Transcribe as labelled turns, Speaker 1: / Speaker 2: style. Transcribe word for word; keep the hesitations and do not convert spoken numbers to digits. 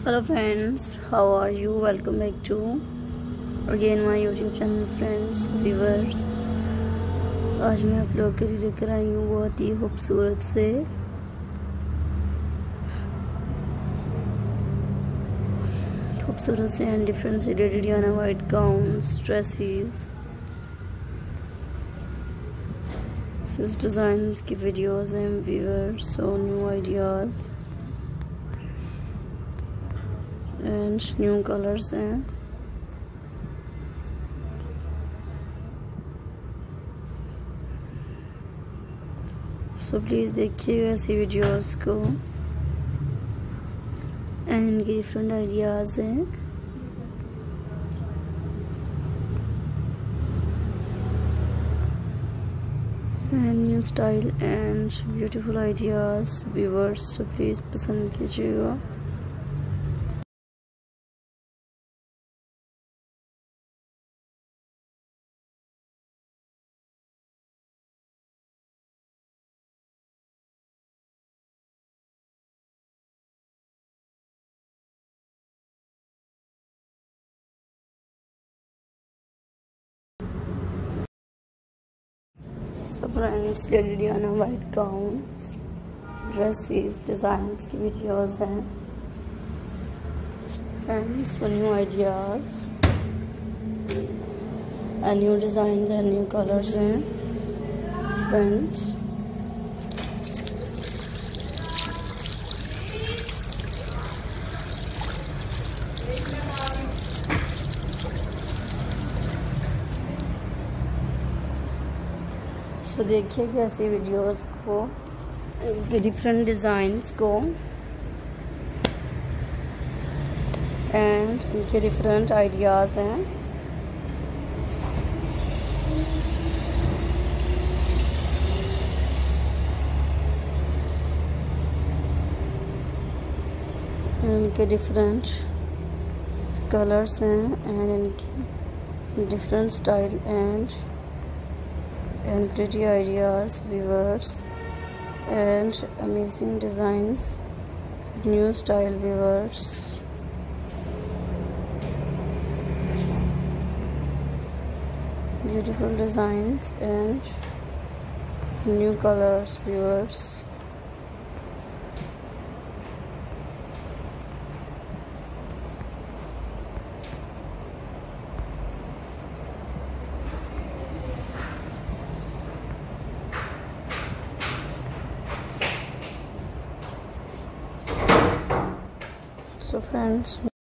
Speaker 1: Hello friends, how are you? Welcome back to again my YouTube channel friends, viewers। आज मैं आप लोग के लिए लेकर आई हूँ बहुत ही खूबसूरत से खूबसूरत से एंड डिफरेंट से लेडीडियाना वाइट गाउन्स, ड्रेसेस, इस डिज़ाइन की वीडियोस हैं viewers, so new ideas and new colours हैं। सो प्लीज़ देखिए ऐसी वीडियोस को एंड इनके डिफरेंट आइडियाज़ हैं। And new style and beautiful ideas viewers, so please पसंद कीजिएगा। So friends, Lady Diana white gowns, dresses, designs की वीडियोस हैं friends. So new ideas and new designs and new colours हैं friends. तो देखिए कैसे वीडियोस को, इनके डिफरेंट डिज़ाइंस को एंड इनके डिफरेंट आइडियाज़ हैं। इनके डिफरेंट कलर्स हैं एंड इनके different style and and pretty ideas viewers and amazing designs, new style viewers, beautiful designs and new colors viewers। So friends,